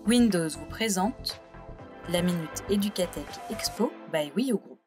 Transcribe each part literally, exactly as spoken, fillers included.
Windows vous présente la Minute Educatech Expo by Wio Group.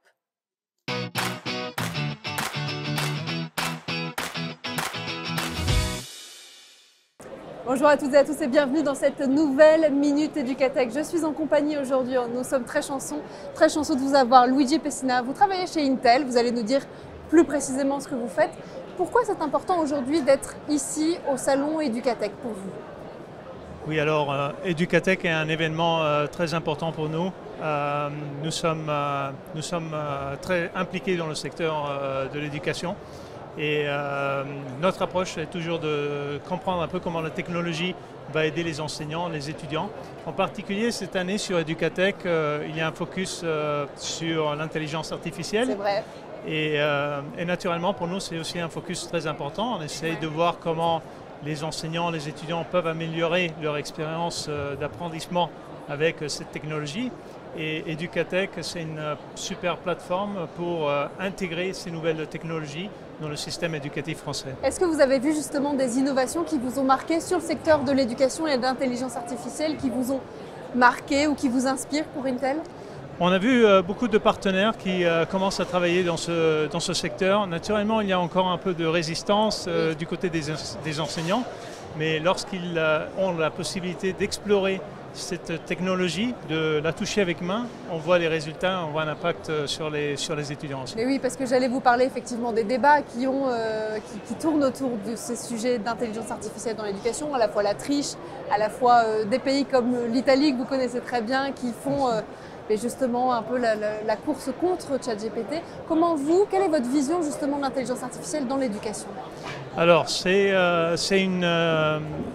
Bonjour à toutes et à tous et bienvenue dans cette nouvelle Minute Educatech. Je suis en compagnie aujourd'hui, nous sommes très chanceux, très chanceux de vous avoir. Luigi Pessina, vous travaillez chez Intel, vous allez nous dire plus précisément ce que vous faites. Pourquoi c'est important aujourd'hui d'être ici au salon Educatech pour vous? Oui, alors euh, Educatech est un événement euh, très important pour nous. Euh, nous sommes, euh, nous sommes euh, très impliqués dans le secteur euh, de l'éducation et euh, notre approche est toujours de comprendre un peu comment la technologie va aider les enseignants, les étudiants. En particulier cette année sur Educatech, euh, il y a un focus euh, sur l'intelligence artificielle. C'est vrai. Et, euh, et naturellement pour nous c'est aussi un focus très important. On essaye de voir comment les enseignants, les étudiants peuvent améliorer leur expérience euh, d'apprentissage avec euh, cette technologie. Et Educatech, c'est une euh, super plateforme pour euh, intégrer ces nouvelles technologies dans le système éducatif français. Est-ce que vous avez vu justement des innovations qui vous ont marqué sur le secteur de l'éducation et de l'intelligence artificielle, qui vous ont marqué ou qui vous inspirent pour Intel? On a vu euh, beaucoup de partenaires qui euh, commencent à travailler dans ce, dans ce secteur. Naturellement, il y a encore un peu de résistance euh, du côté des, des enseignants, mais lorsqu'ils euh, ont la possibilité d'explorer cette technologie, de la toucher avec main, on voit les résultats, on voit un impact sur les, sur les étudiants aussi. Mais oui, parce que j'allais vous parler effectivement des débats qui, ont, euh, qui, qui tournent autour de ces sujets d'intelligence artificielle dans l'éducation, à la fois la triche, à la fois euh, des pays comme l'Italie que vous connaissez très bien, qui font euh, mais justement un peu la, la, la course contre ChatGPT. Comment vous, quelle est votre vision justement de l'intelligence artificielle dans l'éducation? Alors, c'est euh, une, euh,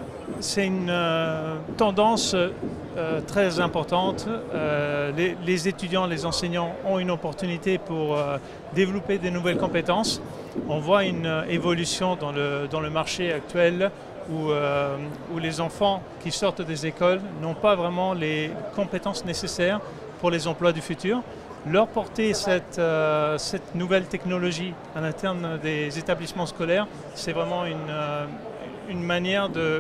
une euh, tendance euh, très importante. Euh, les, les étudiants, les enseignants ont une opportunité pour euh, développer des nouvelles compétences. On voit une euh, évolution dans le, dans le marché actuel où, euh, où les enfants qui sortent des écoles n'ont pas vraiment les compétences nécessaires pour les emplois du futur. Leur porter cette, euh, cette nouvelle technologie à l'interne des établissements scolaires, c'est vraiment une, euh, une manière de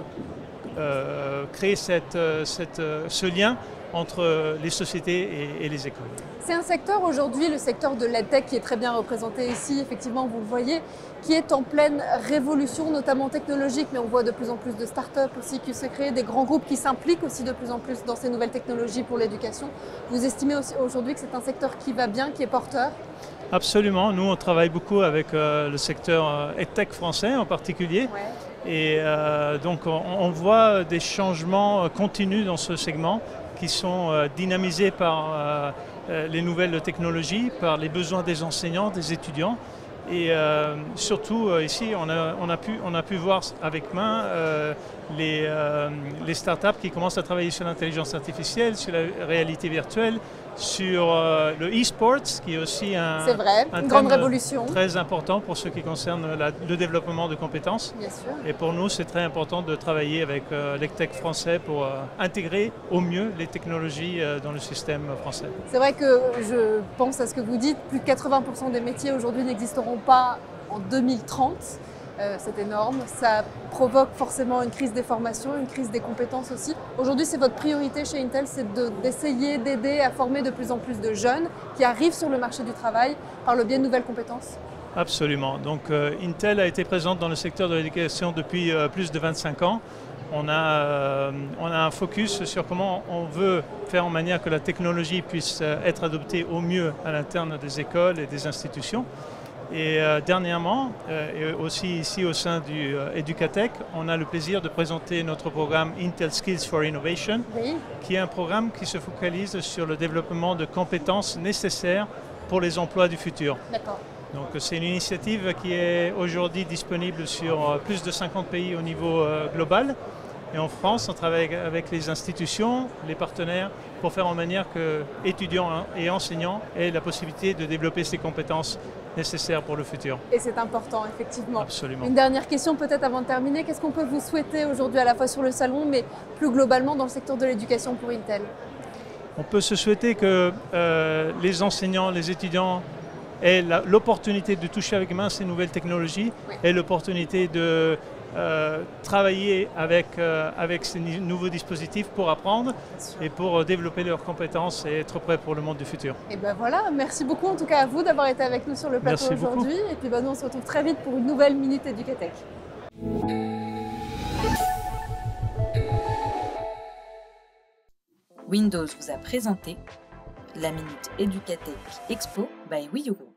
euh, créer cette, cette, ce lien entre les sociétés et, et les écoles. C'est un secteur aujourd'hui, le secteur de l'EdTech, qui est très bien représenté ici, effectivement vous le voyez, qui est en pleine révolution, notamment technologique, mais on voit de plus en plus de start-up aussi qui se créent, des grands groupes qui s'impliquent aussi de plus en plus dans ces nouvelles technologies pour l'éducation. Vous estimez aujourd'hui que c'est un secteur qui va bien, qui est porteur? Absolument, nous on travaille beaucoup avec euh, le secteur euh, EdTech français en particulier. Ouais. Et euh, donc on, on voit des changements continus dans ce segment qui sont euh, dynamisés par euh, les nouvelles technologies, par les besoins des enseignants, des étudiants. Et euh, surtout euh, ici, on a, on, a pu, on a pu voir avec main euh, les, euh, les startups qui commencent à travailler sur l'intelligence artificielle, sur la réalité virtuelle, sur euh, le e-sports, qui est aussi un, c'est vrai, un une thème grande révolution très important pour ce qui concerne la, le développement de compétences. Bien sûr. Et pour nous, c'est très important de travailler avec euh, l'EdTech français pour euh, intégrer au mieux les technologies euh, dans le système français. C'est vrai que je pense à ce que vous dites, plus de quatre-vingts pour cent des métiers aujourd'hui n'existeront pas en deux mille trente. Euh, c'est énorme, ça provoque forcément une crise des formations, une crise des compétences aussi. Aujourd'hui, c'est votre priorité chez Intel, c'est d'essayer de, d'aider à former de plus en plus de jeunes qui arrivent sur le marché du travail par le biais de nouvelles compétences? Absolument. Donc euh, Intel a été présente dans le secteur de l'éducation depuis euh, plus de vingt-cinq ans. On a, euh, on a un focus sur comment on veut faire en manière que la technologie puisse être adoptée au mieux à l'interne des écoles et des institutions. Et euh, dernièrement, euh, et aussi ici au sein du euh, Educatech, on a le plaisir de présenter notre programme Intel Skills for Innovation, oui. qui est un programme qui se focalise sur le développement de compétences nécessaires pour les emplois du futur. D'accord. Donc c'est une initiative qui est aujourd'hui disponible sur plus de cinquante pays au niveau euh, global. Et en France, on travaille avec les institutions, les partenaires, pour faire en manière que étudiants et enseignants aient la possibilité de développer ces compétences nécessaires pour le futur. Et c'est important, effectivement. Absolument. Une dernière question peut-être avant de terminer. Qu'est-ce qu'on peut vous souhaiter aujourd'hui à la fois sur le salon, mais plus globalement dans le secteur de l'éducation pour Intel? On peut se souhaiter que euh, les enseignants, les étudiants aient l'opportunité de toucher avec main ces nouvelles technologies, oui. et l'opportunité de euh, travailler avec, euh, avec ces nouveaux dispositifs pour apprendre et pour euh, développer leurs compétences et être prêts pour le monde du futur. Et ben voilà, merci beaucoup en tout cas à vous d'avoir été avec nous sur le plateau aujourd'hui. Et puis ben, nous on se retrouve très vite pour une nouvelle Minute Educatech. Windows vous a présenté la Minute Educatech Expo by Wiyuru.